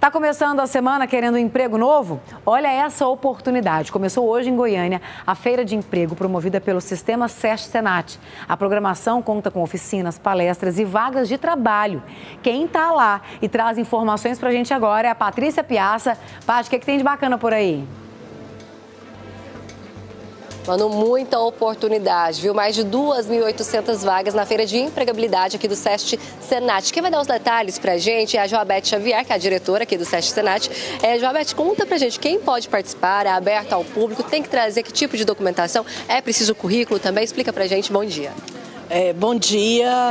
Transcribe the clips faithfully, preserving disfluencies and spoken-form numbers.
Tá começando a semana querendo um emprego novo? Olha essa oportunidade. Começou hoje em Goiânia a feira de emprego promovida pelo sistema SESC-Senat. A programação conta com oficinas, palestras e vagas de trabalho. Quem tá lá e traz informações pra gente agora é a Patrícia Piazza. Paty, o que, é que tem de bacana por aí? Mano, muita oportunidade, viu? Mais de duas mil e oitocentas vagas na feira de empregabilidade aqui do SESC-Senat. Quem vai dar os detalhes pra gente é a Joabete Xavier, que é a diretora aqui do SESC-Senat. É, Joabete, conta pra gente quem pode participar, é aberto ao público, tem que trazer que tipo de documentação, é preciso currículo também? Explica pra gente, bom dia. É, bom dia,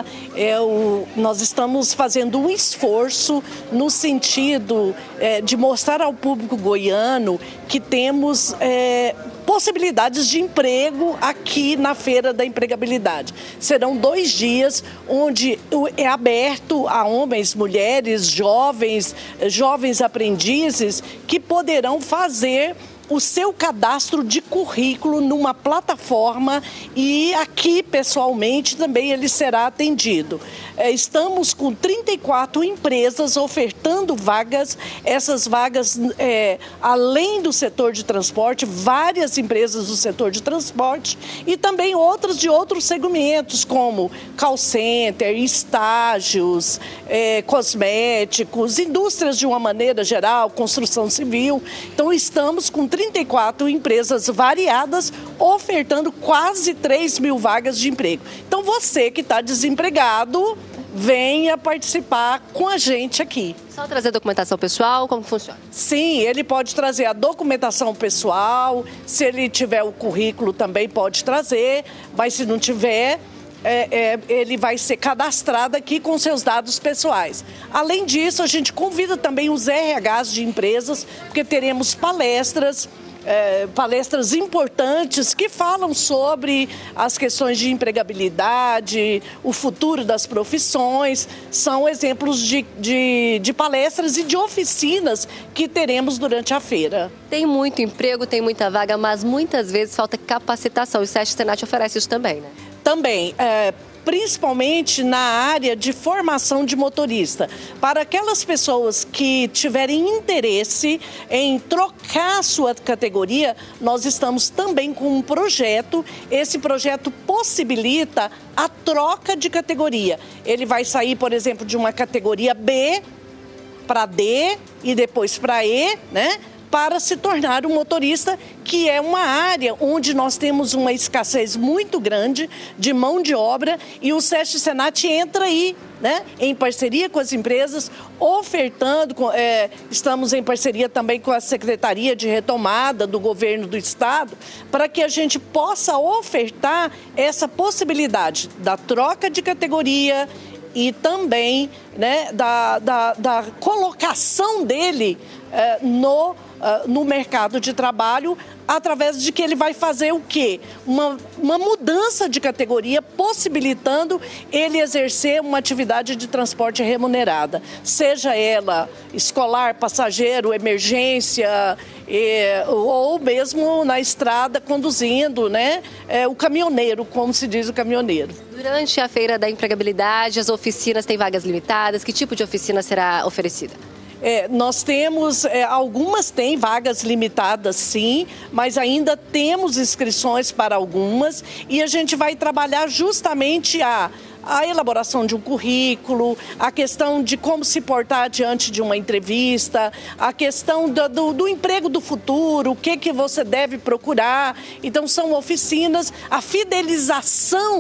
Eu, nós estamos fazendo um esforço no sentido é, de mostrar ao público goiano que temos é, possibilidades de emprego aqui na Feira da Empregabilidade. Serão dois dias onde é aberto a homens, mulheres, jovens, jovens aprendizes que poderão fazer o seu cadastro de currículo numa plataforma e aqui pessoalmente também ele será atendido. Estamos com trinta e quatro empresas ofertando vagas, essas vagas é, além do setor de transporte, várias empresas do setor de transporte e também outras de outros segmentos como call center, estágios, é, cosméticos, indústrias de uma maneira geral, construção civil. Então estamos com trinta e quatro empresas variadas ofertando quase três mil vagas de emprego. Então você que está desempregado, venha participar com a gente aqui. Só trazer documentação pessoal, como funciona? Sim, ele pode trazer a documentação pessoal, se ele tiver o currículo também pode trazer, mas se não tiver, É, é, ele vai ser cadastrado aqui com seus dados pessoais. Além disso, a gente convida também os R Hs de empresas, porque teremos palestras, é, palestras importantes que falam sobre as questões de empregabilidade, o futuro das profissões. São exemplos de, de, de palestras e de oficinas que teremos durante a feira. Tem muito emprego, tem muita vaga, mas muitas vezes falta capacitação. E o SESC-Senat oferece isso também, né? Também, é, principalmente na área de formação de motorista. Para aquelas pessoas que tiverem interesse em trocar a sua categoria, nós estamos também com um projeto. Esse projeto possibilita a troca de categoria. Ele vai sair, por exemplo, de uma categoria B para D e depois para E, né? Para se tornar um motorista, que é uma área onde nós temos uma escassez muito grande de mão de obra e o SESC-Senat entra aí, né, em parceria com as empresas, ofertando, é, estamos em parceria também com a Secretaria de Retomada do Governo do Estado, para que a gente possa ofertar essa possibilidade da troca de categoria e também, né, da, da, da colocação dele é, no Uh, no mercado de trabalho, através de que ele vai fazer o quê? Uma, uma mudança de categoria, possibilitando ele exercer uma atividade de transporte remunerada, seja ela escolar, passageiro, emergência, e, ou mesmo na estrada conduzindo, né? É, o caminhoneiro, como se diz o caminhoneiro. Durante a Feira da Empregabilidade, as oficinas têm vagas limitadas? Que tipo de oficina será oferecida? É, nós temos, é, algumas têm vagas limitadas sim, mas ainda temos inscrições para algumas e a gente vai trabalhar justamente a, a elaboração de um currículo, a questão de como se portar diante de uma entrevista, a questão do, do, do emprego do futuro, o que, que você deve procurar. Então são oficinas, a fidelização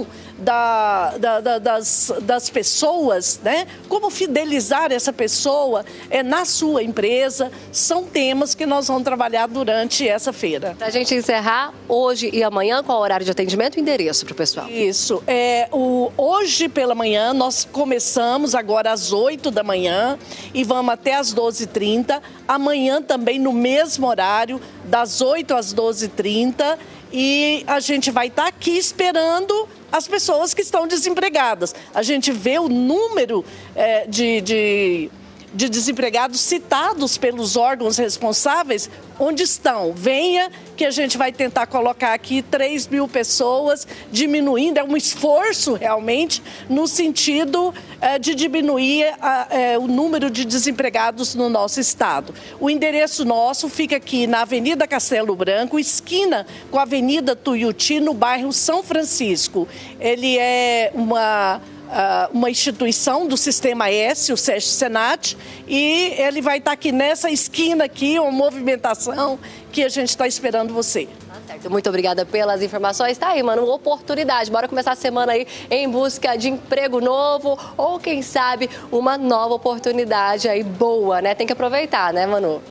Da, da, da, das, das pessoas, né? Como fidelizar essa pessoa é, na sua empresa, são temas que nós vamos trabalhar durante essa feira. Para a gente encerrar, hoje e amanhã, qual é o horário de atendimento e endereço para o pessoal? Isso, é, o, hoje pela manhã nós começamos agora às oito da manhã e vamos até às doze e trinta, amanhã também no mesmo horário, das oito às doze e trinta, e a gente vai estar aqui esperando as pessoas que estão desempregadas. A gente vê o número é, de, de, de desempregados citados pelos órgãos responsáveis, onde estão? Venha que a gente vai tentar colocar aqui três mil pessoas, diminuindo, é um esforço realmente no sentido eh, de diminuir a, eh, o número de desempregados no nosso estado. O endereço nosso fica aqui na Avenida Castelo Branco, esquina com a Avenida Tuiuti, no bairro São Francisco. Ele é uma... Uh, uma instituição do Sistema S, o SESC Senat, e ele vai estar aqui nessa esquina aqui, uma movimentação que a gente está esperando você. Tá certo. Muito obrigada pelas informações. Tá aí, mano, oportunidade. Bora começar a semana aí em busca de emprego novo ou, quem sabe, uma nova oportunidade aí boa, né? Tem que aproveitar, né, Manu?